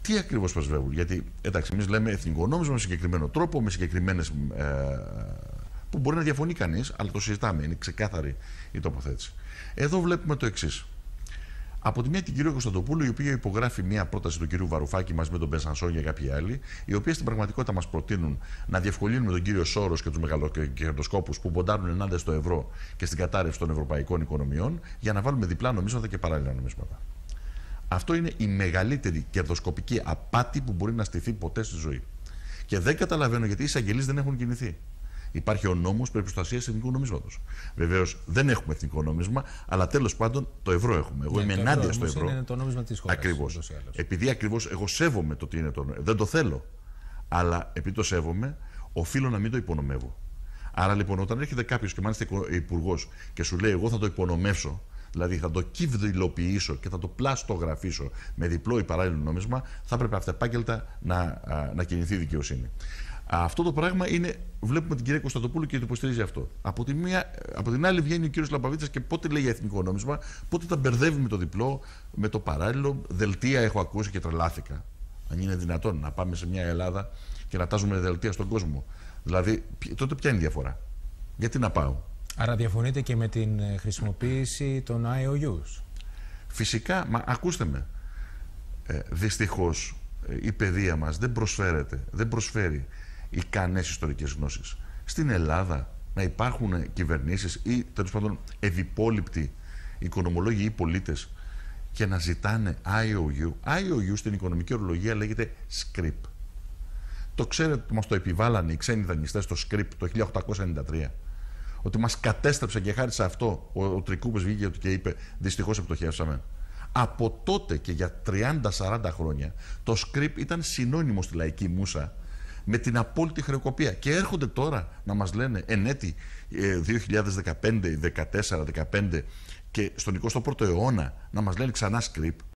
Τι ακριβώς πρεσβεύουν? Γιατί εντάξει, εμείς λέμε εθνικό νόμισμα με συγκεκριμένο τρόπο, με συγκεκριμένες. Που μπορεί να διαφωνεί κανείς, αλλά το συζητάμε. Είναι ξεκάθαρη η τοποθέτηση. Εδώ βλέπουμε το εξής. Από τη μία την κυρία Κωνσταντοπούλου, η οποία υπογράφει μια πρόταση του κυρίου Βαρουφάκη μαζί με τον Μπενσανσόν και κάποιοι άλλοι, οι οποίοι στην πραγματικότητα μας προτείνουν να διευκολύνουμε τον κύριο Σόρος και τους μεγαλοκερδοσκόπους που ποντάρουν ενάντια στο ευρώ και στην κατάρρευση των ευρωπαϊκών οικονομιών, για να βάλουμε διπλά νομίσματα και παράλληλα νομίσματα. Αυτό είναι η μεγαλύτερη κερδοσκοπική απάτη που μπορεί να στηθεί ποτέ στη ζωή. Και δεν καταλαβαίνω γιατί οι εισαγγελείς δεν έχουν κινηθεί. Υπάρχει ο νόμος περί προστασίας εθνικού νομίσματος. Βεβαίως δεν έχουμε εθνικό νόμισμα, αλλά τέλος πάντων το ευρώ έχουμε. Εγώ είμαι ενάντια στο ευρώ. Είναι το νόμισμα της χώρας. Ακριβώς. Επειδή ακριβώς εγώ σέβομαι το τι είναι το νόμισμα. Δεν το θέλω. Αλλά επειδή το σέβομαι, οφείλω να μην το υπονομεύω. Άρα λοιπόν, όταν έρχεται κάποιος και μάλιστα υπουργός και σου λέει: εγώ θα το υπονομεύσω, δηλαδή θα το κυβδηλοποιήσω και θα το πλαστογραφήσω με διπλό ή παράλληλο νόμισμα, θα έπρεπε αυτεπάγγελτα να κινηθεί η δικαιοσύνη. Αυτό το πράγμα είναι, βλέπουμε την κυρία Κωνσταντοπούλου και το υποστηρίζει αυτό. Από την άλλη βγαίνει ο κύριος Λαμπαβίτσας και πότε λέει για εθνικό νόμισμα, πότε τα μπερδεύει με το διπλό, με το παράλληλο. Δελτία έχω ακούσει και τρελάθηκα. Αν είναι δυνατόν να πάμε σε μια Ελλάδα και να τάζουμε δελτία στον κόσμο. Δηλαδή, τότε ποια είναι η διαφορά? Γιατί να πάω? Άρα διαφωνείτε και με την χρησιμοποίηση των IOUs? Φυσικά, μα ακούστε με. Δυστυχώς η παιδεία μας δεν προσφέρει ικανές ιστορικές γνώσεις. Στην Ελλάδα να υπάρχουν κυβερνήσεις ή τέλος πάντων ευυπόλοιπτοι οικονομολόγοι ή πολίτες και να ζητάνε IOU. IOU στην οικονομική ορολογία λέγεται scrip. Το ξέρετε, μας το επιβάλανε οι ξένοι δανειστές στο scrip το 1893. Ότι μας κατέστρεψε και χάρη σε αυτό ο Τρικούπης βγήκε και είπε: δυστυχώς επιτοχεύσαμε. Από τότε και για 30-40 χρόνια το script ήταν συνώνυμο στη λαϊκή μούσα με την απόλυτη χρεοκοπία. Και έρχονται τώρα να μας λένε εν έτη 2015, 14, 15 και στον 21ο αιώνα να μας λένε ξανά script.